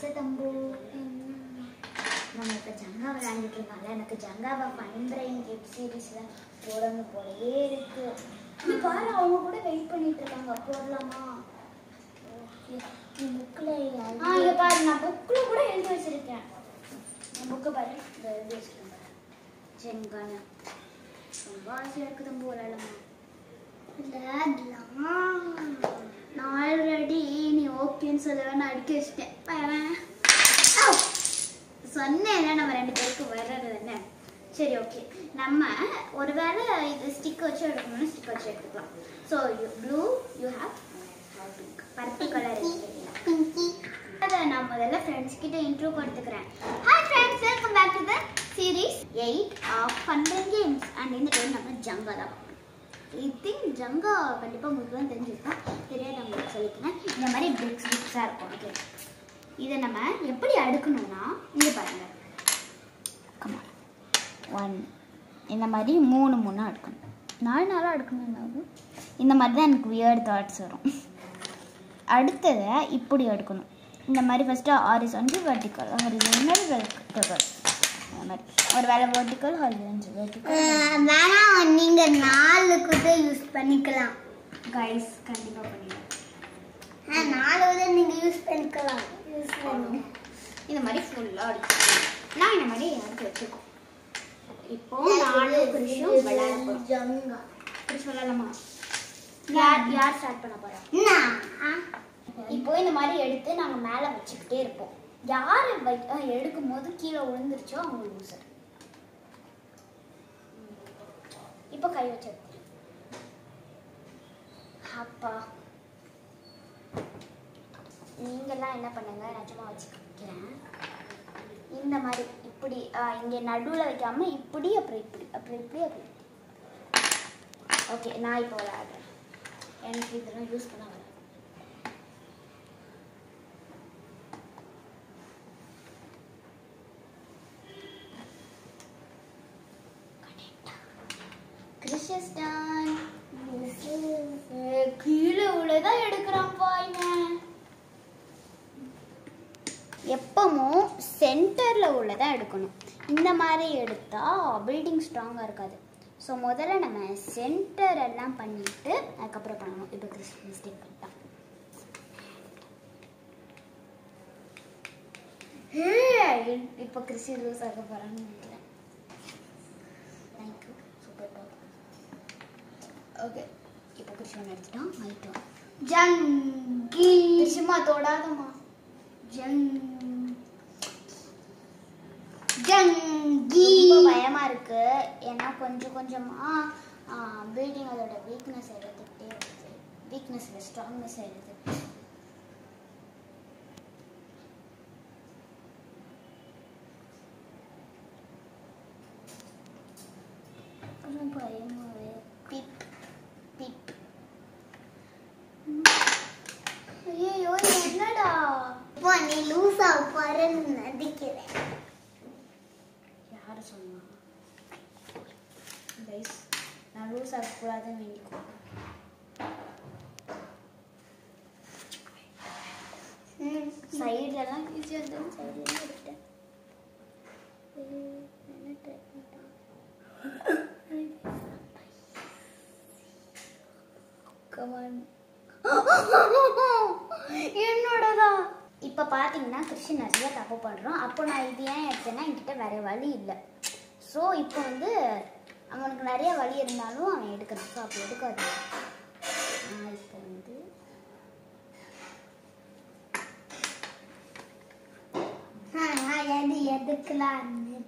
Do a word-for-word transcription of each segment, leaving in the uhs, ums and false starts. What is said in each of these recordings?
தம்பு நம்ம இப்போ ஜங்கா விளையாண்டுட்டு இருக்காங்க. எனக்கு ஜங்காவை ஃபன் பிரெயின் வெப் சீரிஸில் போடணும் போலவே இருக்கு. நீ பாரு, அவங்க கூட வெயிட் பண்ணிட்டு இருக்காங்க. போடலாமா? ஓகே. புக்கில் ஆ இங்கே பாரு, நான் புக்கில் கூட எழுதி வச்சிருக்கேன். என் புக்கை பாரு, இதை எழுதி வச்சிருக்கேன் பாரு. ஜெங்கான ரொம்ப ஆசையாக இருக்குது தம்பு விளையாடலாமா? விளையாடலாம். நான் ஆல்ரெடி நீ ஓகேன்னு சொல்ல வேணா அடிக்க வச்சிட்டேன். சொன்னேன் நம்ம ரெண்டு பேருக்கு வர்றது என்ன. சரி ஓகே, நம்ம ஒரு வேளை இது ஸ்டிக் வச்சு எடுக்கணும்னு ஸ்டிக் வச்சு எடுத்துக்கலாம். So you blue you have pink, purple colour Pinky. அதை நான் முதல்ல ஃப்ரெண்ட்ஸ் கிட்ட இன்ட்ரோ கொடுத்துக்கிறேன். Hi friends, welcome back to the series eight of fun and games. And இந்த டைம் நம்ம ஜங்கா தான். ஐ திங்க் ஜங்கா கண்டிப்பாக உங்களுக்கு தான் தெரிஞ்சிருக்கோம். தெரியாது உங்களுக்கு சொல்லிக்கிறேன். இந்த மாதிரி பிரிக்ஸ் பிரிக்ஸாக இருக்கும். ஓகே, இதை நம்ம எப்படி அடுக்கணும்னா இங்கே பாருங்கள். கமான் ஒன், இந்த மாதிரி மூணு மூணாக அடுக்கணும். நாலு நாளாக அடுக்கணும். இந்த மாதிரி தான் எனக்கு வியர்ட் தாட்ஸ் வரும். அடுத்ததை இப்படி அடுக்கணும். இந்த மாதிரி first horizontal vertical horizontal vertical அந்த மாதிரி ஒரு வேலை வெர்டிக்கல் ஹாரிசான்டல் வெர்டிக்கல் வேணாம். நீங்கள் நாலு கூட யூஸ் பண்ணிக்கலாம் கைஸ், கண்டிப்பாக பண்ணிக்கலாம். நாலு கூட நீங்கள் யூஸ் பண்ணிக்கலாம். யூஸ் பண்ணி இந்த மாதிரி ஃபுல்லாக அடிச்சுக்கலாம். நான் இந்த மாதிரி எடுத்து வச்சுக்கோம். இப்போ நானும் கிருஷும் விளையாட போகிறோம். ஜங்கா கிருஷ் விளையாடலாமா? யார் யார் ஸ்டார்ட் பண்ண போகிறோம்? இப்போ இந்த மாதிரி எடுத்து நாங்கள் மேலே வச்சுக்கிட்டே இருப்போம். யார் எடுக்கும் போது கீழே விழுந்துருச்சோ அவங்க லூசர். இப்போ கை வச்சு அப்பா நீங்கள்லாம் என்ன பண்ணுங்க, நான் சும்மா வச்சு காமிக்கிறேன். இந்த மாதிரி இப்படி இங்கே நடுவில் வைக்காம இப்படி அப்புறம் இப்படி அப்புறம் இப்படி அப்படி. ஓகே, நான் இப்போ விளையாடுறேன். எனக்கு இதெல்லாம் யூஸ் பண்ண வர. கிறிஸ்டன் கீழே உள்ளதான் எடுக்கிறான்ப்பா. இவன் எப்பவும் சென்டரில் உள்ளதான் எடுக்கணும். இந்த மாதிரி எடுத்தால் பில்டிங் ஸ்ட்ராங்காக இருக்காது. ஸோ முதல்ல நம்ம சென்டர் எல்லாம் பண்ணிட்டு அதுக்கப்புறம் பண்ணணும். இப்போ கிறிஸ் மிஸ்டேக் பண்ணிட்டான். இப்போ கிறிஸ்டி லூஸ் ஆக போகிறான்னு நினைக்கிறேன். Thank you, super top. ஓகே, இப்போ கிறிஸ்டின் எடுத்துட்டோம். ஆயிட்டோம். ஜங்கி சும்மா தொடாதம்மா. ஜங் ஜங்கி பயமா இருக்கு. ஏன்னா கொஞ்சம் கொஞ்சமா பில்டிங் அதோட வீக்னஸ் எடுத்துக்கிட்டே வருது. வீக்னஸ் இல்லை, ஸ்ட்ராங்னஸ் எடுத்து. பயமாவே பிக் பிக். ஐயோ என்னடா இப்போ நீ லூஸா பாருன்னு நடிக்கிறேன். யார் சொன்னா? கைஸ், நான் லூஸ் ஆகக்கூடாதுன்னு வேண்டிக்கோ. சைட்லலாம் ஈஸியாக இருந்தாலும் சைட்லாம் எடுத்தேன். என்ன ட்ரை பண்ணிட்டான்? கமான், என்னோடதா. இப்போ பார்த்தீங்கன்னா கிறிஸ்டின் நிறைய தப்பு பண்ணுறோம். அப்போ நான் இது ஏன் எடுத்தேன்னா என்கிட்ட வேற வழி இல்லை. ஸோ இப்போ வந்து அவனுக்கு நிறைய வழி இருந்தாலும் அவன் எடுக்கிறான். ஸோ அப்போ எடுக்காது. நான் இப்போ வந்து எது எதுக்கலாம்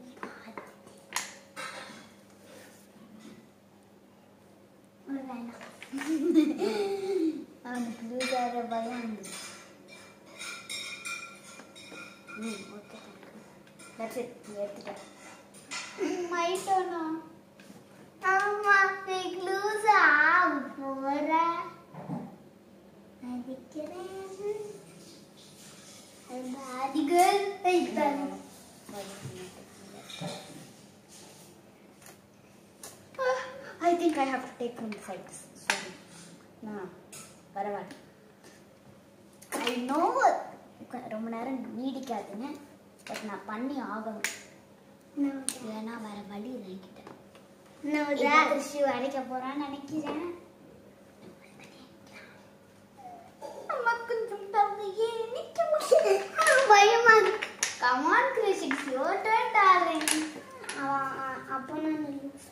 வேணாம். அவனுக்கு லூசாகிற பயம் வந்துச்சு. ம் ஓகே, தட்ஸ் இட். நீ எடுத்துட்டேன். மைட்டோனா ஆமா, நீ லூஸா போற நடிக்கிறேன். அதிகள் I think I have to take from the sides. Sorry. No, பரவாயில்ல. I know ரொம்ப நேரம் நீடிக்காதுன்னு பட் நான் பண்ணி ஆகணும். இல்லைன்னா வேற வழி நினைக்கிட்டேன். கிருஷி அடைக்க போறான்னு நினைக்கிறேன். அம்மா கொஞ்சம் தம்பியே நிக்க முடியல. பயமா இருக்கு. Come on Krish, it's your turn darling. அப்போ நான்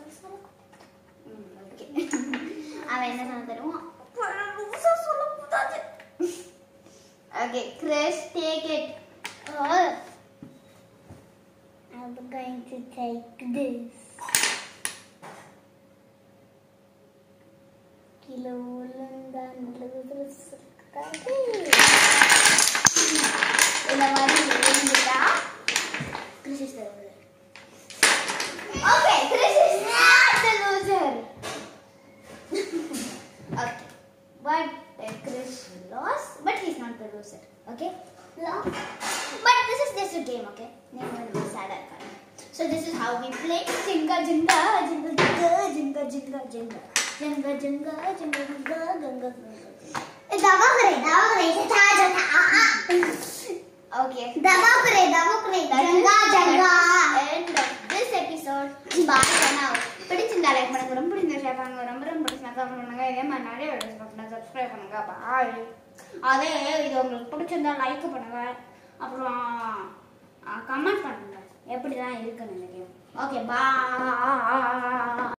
ஓகே. அவன் என்ன சொன்ன தெரியுமா? Okay, Krish, take it. Oh, I'm going to take this. Kilo London losers. இந்த மாதிரி எழுந்துட்டா Krish is the loser. Okay, Krish is not the loser. Okay, but uh, Krish lost, but he's not the loser. Okay, but this is just a game. Okay, never be sad at that. So this is how we play Jenga, Jenga, Jenga, Jenga, Jenga, Jenga, Jenga, Jenga, Jenga, Jenga, Jenga, Jenga. दबा करे दबा करे था था Okay, दबा करे दबा करे Jenga Jenga end of this episode. Bye for now. பிடிச்சிருந்தா லைக் பண்ணுங்க, ரொம்ப பிடிச்சிருந்தா ஷேர் பண்ணுங்க, ரொம்ப ரொம்ப பிடிச்சிருந்தா கமெண்ட் பண்ணுங்க. இதே மாதிரி நிறைய வீடியோஸ் பார்க்கணும், சப்ஸ்கிரைப் பண்ணுங்க. பாய். அதே இது உங்களுக்கு பிடிச்சிருந்தா லைக் பண்ணுங்க, அப்புறம் கமெண்ட் பண்ணுங்க எப்படி தான் இருக்குன்னு நினைக்கிறேன். ஓகே, பாய்.